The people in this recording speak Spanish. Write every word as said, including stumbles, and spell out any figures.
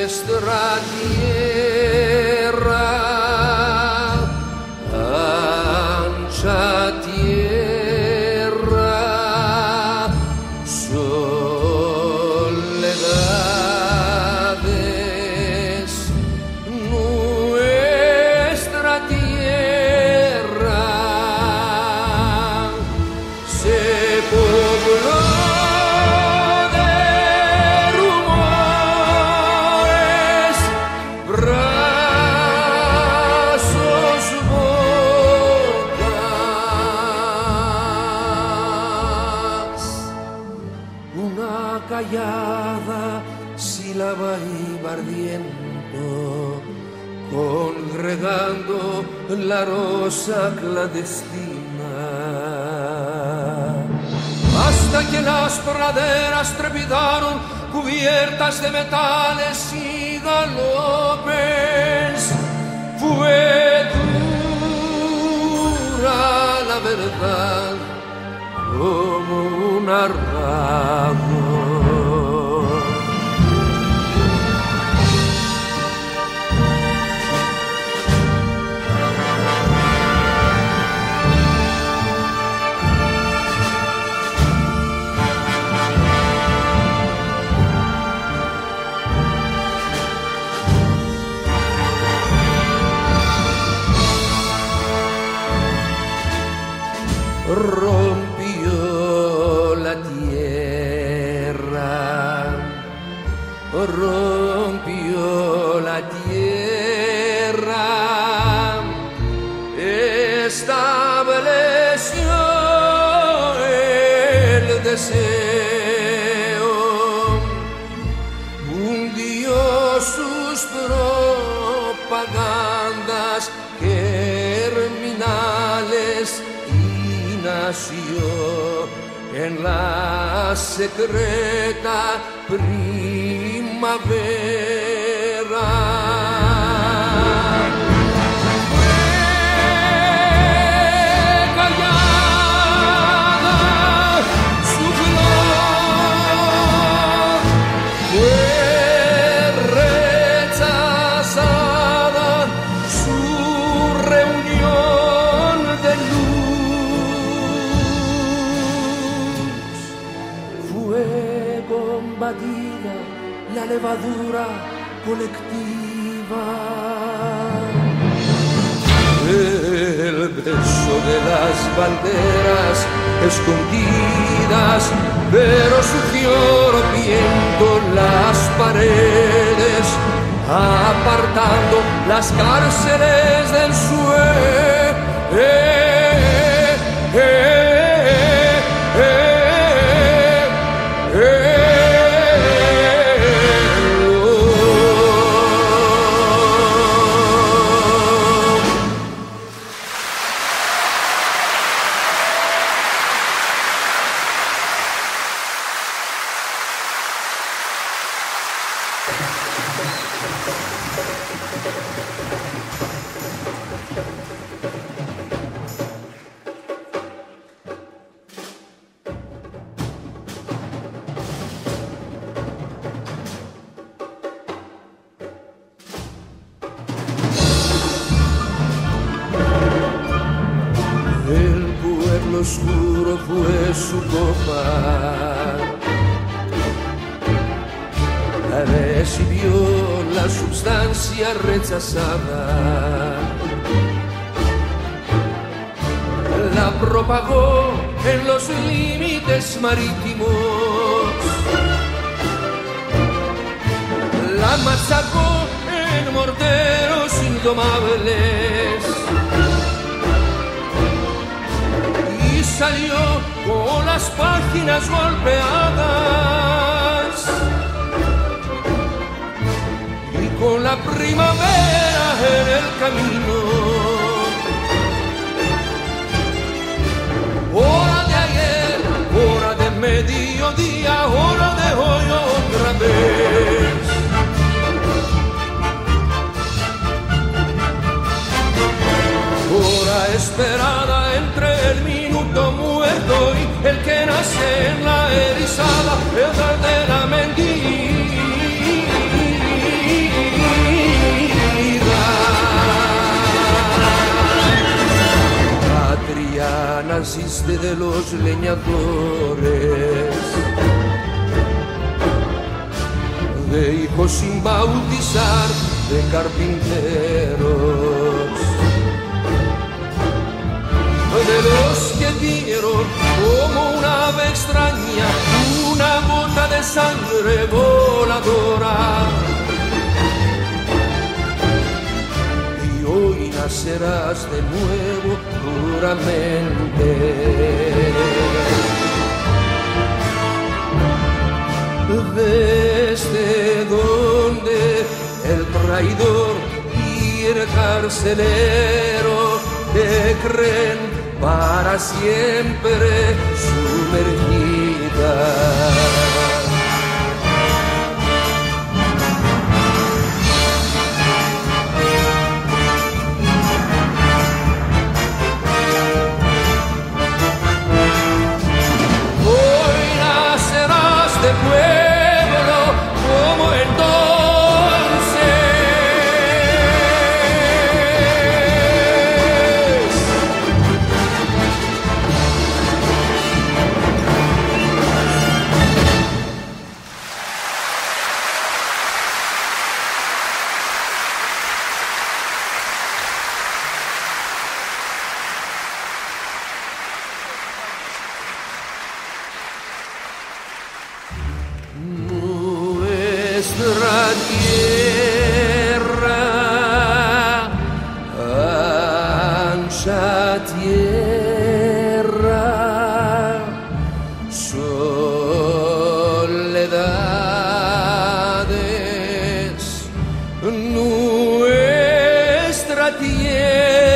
nuestra tierra, ancha tierra, soledades, nuestra tierra se pobló de rumores, brazos, bocas, una callada sílaba iba ardiendo, congregando la rosa clandestina, hasta que las praderas trepidaron cubiertas de metales y galopes. Fue dura la verdad como un arrado. Rompió la tierra, rompió la tierra, estableció el deseo, hundió sus propagandas germinales, nació en la secreta primavera. Fue callada su flor, fue rechazada su reunión de luz. Fue combatida la levadura colectiva, el beso de las banderas escondidas, pero surgió rompiendo las paredes, apartando las cárceles del suelo. El pueblo oscuro fue su copa, recibió la sustancia rechazada, la propagó en los límites marítimos, la masacró en morteros indomables y salió con las páginas golpeadas y con la primavera en el camino. Hora de ayer, hora de mediodía, hora de hoy otra vez. Hora esperada entre el minuto muerto y el que nace en la erizada, el de la mentira. naciste de los leñadores, de hijos sin bautizar, de carpinteros, de los que dieron como una ave extraña una gota de sangre voladora. Y hoy nacerás de nuevo puramente. Desde donde el traidor y el carcelero te creen para siempre sumergida. Hoy nacerás de pueblo como entonces. Nuestra tierra, ancha tierra, soledades, nuestra tierra.